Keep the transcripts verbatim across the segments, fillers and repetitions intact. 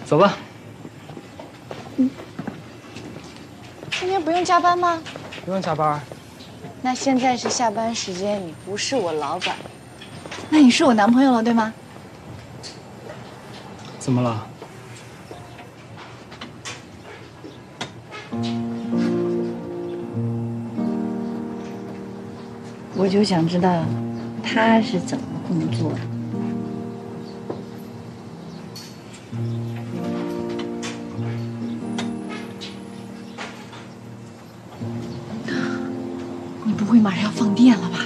走吧。 嗯，今天不用加班吗？ 不用加班。 那现在是下班时间，你不是我老板，那你是我男朋友了，对吗？ 怎么了？ 我就想知道他是怎么工作的。你不会马上要放电了吧？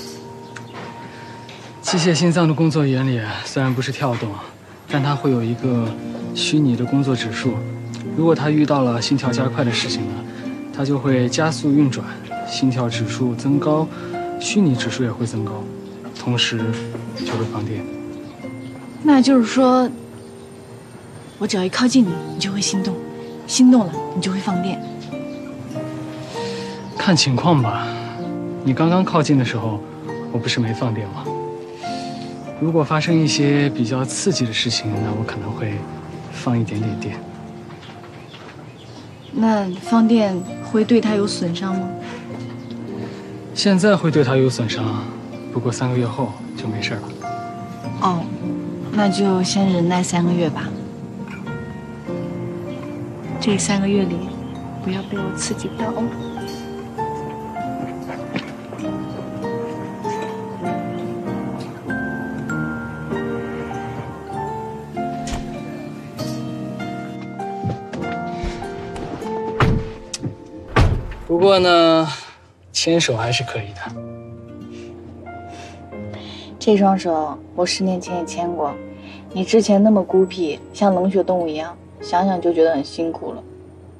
机械心脏的工作原理虽然不是跳动，但它会有一个虚拟的工作指数。如果它遇到了心跳加快的事情呢，它就会加速运转，心跳指数增高，虚拟指数也会增高，同时就会放电。 那就是说，我只要一靠近你，你就会心动，心动了你就会放电。 看情况吧。你刚刚靠近的时候，我不是没放电吗？如果发生一些比较刺激的事情，那我可能会放一点点电。 那放电会对他有损伤吗？ 现在会对他有损伤，不过三个月后就没事了。 哦，那就先忍耐三个月吧。这三个月里，不要被我刺激到哦。 不过呢，牵手还是可以的。 这双手我十年前也牵过，你之前那么孤僻，像冷血动物一样，想想就觉得很辛苦了。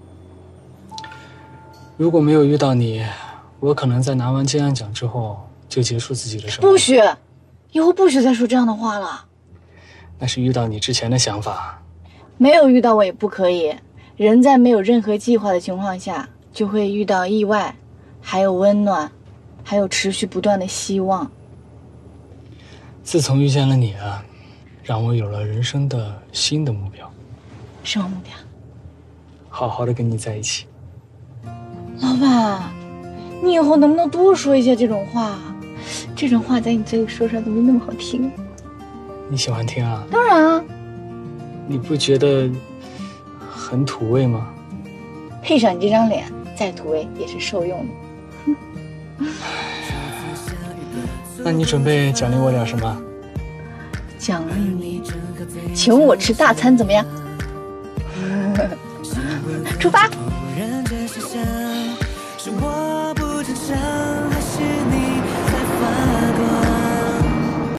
如果没有遇到你，我可能在拿完金安奖之后就结束自己的生活。 不许，以后不许再说这样的话了。 那是遇到你之前的想法。 没有遇到我也不可以。人在没有任何计划的情况下，就会遇到意外，还有温暖，还有持续不断的希望。 自从遇见了你啊，让我有了人生的新的目标。 什么目标？ 好好的跟你在一起。 老板，你以后能不能多说一些这种话？这种话在你嘴里说出来怎么那么好听？ 你喜欢听啊？ 当然啊。 你不觉得很土味吗？ 配上你这张脸，再土味也是受用的。 那你准备奖励我点什么？ 奖励你，请我吃大餐怎么样？出发。